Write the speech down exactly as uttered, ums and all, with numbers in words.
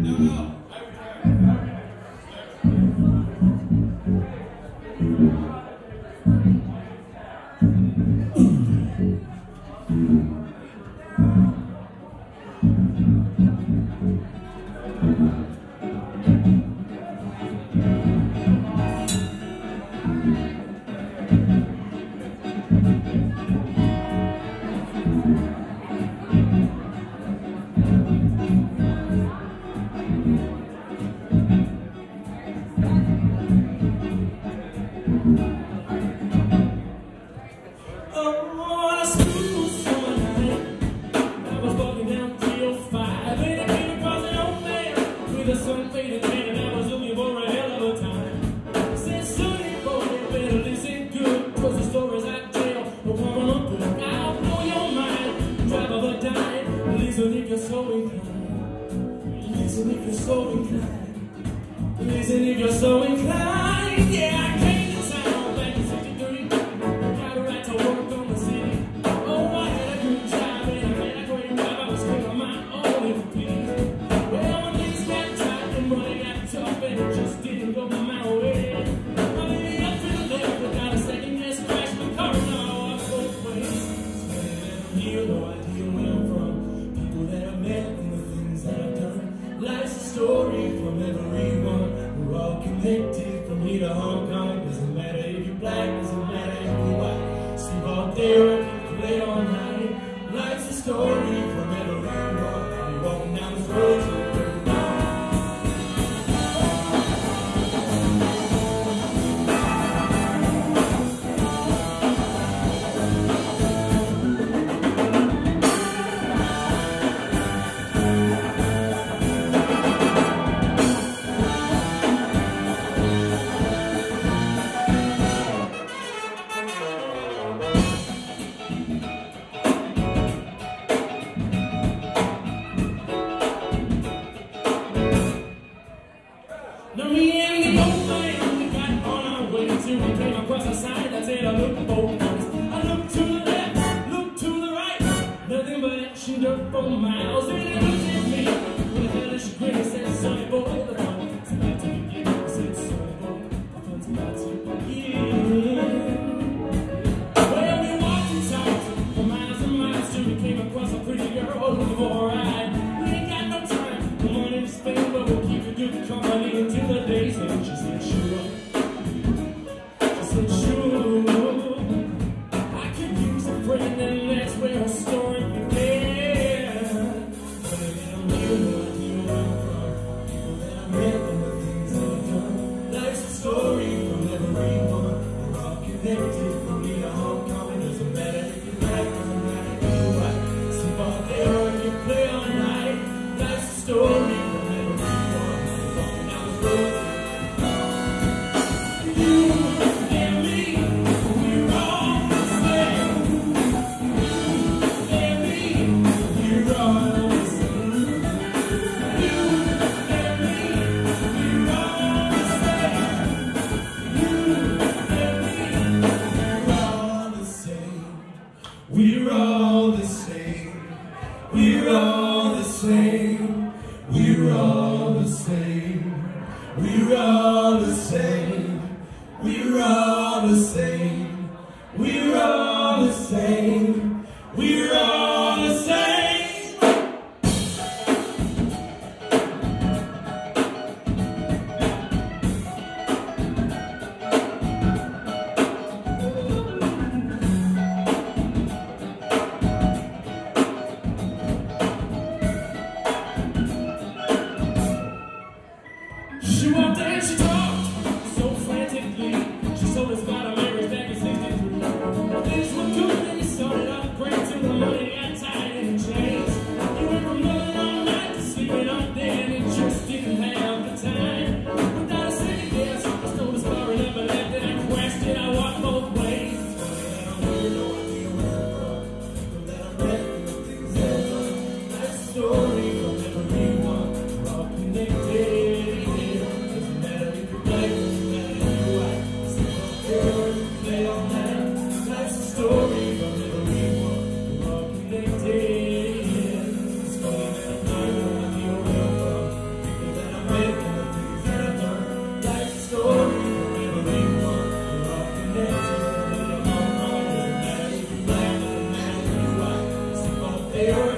Listen if you're so inclined. Listen if you're so inclined. Listen if you're so inclined. Yeah, I came to town back in sixty-three. Got a right to work on the city. Oh, I had a good job and I had a great job. I was still on my own little piece. Well, when things got tight and money got tough and it just didn't go my way. I made up to the left without a second guess. Crashed my car now up both ways. Sweating here, no idea where I'm from. That I've met and the things that I've done. Life's a story from everyone. We're all connected from here to Hong Kong. Doesn't matter if you're black, doesn't matter if you're white. Sleep all day or play all night. Life's a story from everyone. You're walking down this road to the third night. Now me and the old man, we got on our way till we came across the sign that said I look both ways. I looked to the left, looked to the right, nothing but action dirt for miles. And he looked at me with a hellish grin and said, "Sonny boy, the fun's about to begin." I said, "Sonny boy, the fun's about to begin." Well, we walked and talked for miles and miles till we came across a pretty girl looking for a ride. We ain't got no time, no money to spend, but we'll keep it good company until the days end. She said, "Sure." She said, "Sure. I could use a friend," and that's where her story began. But I don't know no idea where I'm from. People that I met and the things that I've done. Life's a story from everyone. We're all connected from here to Hong Kong. It doesn't matter if you're black, doesn't matter if you're white. Sleep all day or you play all night. Life's a story from everyone. We're walking down this road. You and me, we're all the same. You and me, we're all the same. You and me, we're all the same. You and me, we're all the same. We're all the same. We're all the same. We're all the same. We're all the same. We're all the same. We're all the same. We're all the same. Hey, oh,